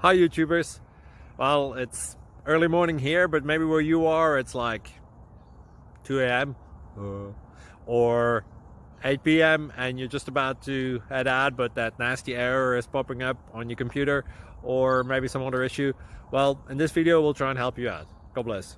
Hi YouTubers. Well, it's early morning here, but maybe where you are it's like 2 a.m. or 8 p.m. and you're just about to head out, but that nasty error is popping up on your computer, or maybe some other issue. Well, in this video we'll try and help you out. God bless.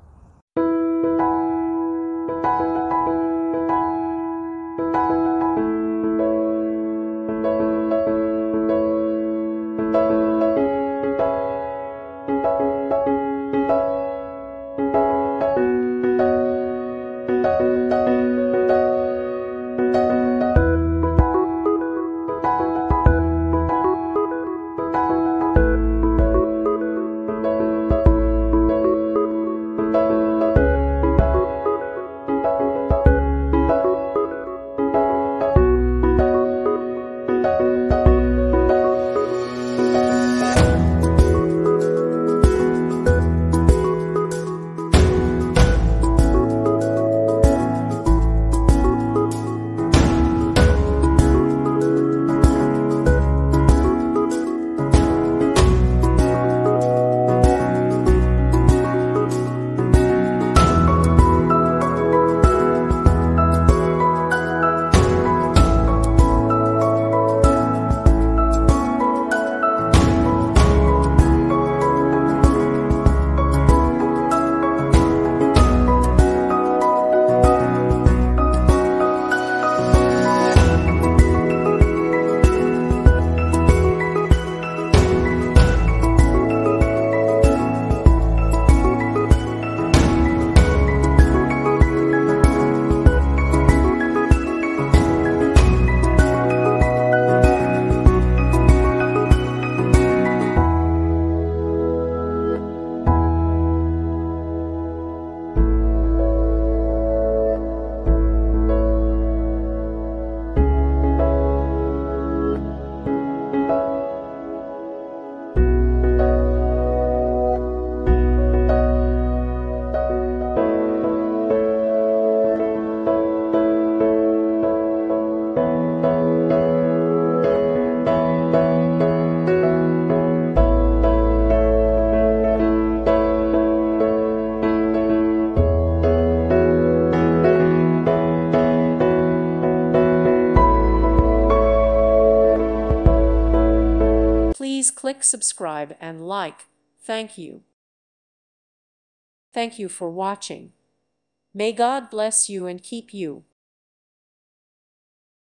Please click subscribe and like. Thank you. Thank you for watching. May God bless you and keep you.